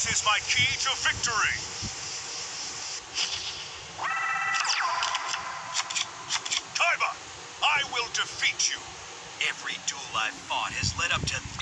This is my key to victory. Kaiba, I will defeat you. Every duel I've fought has led up to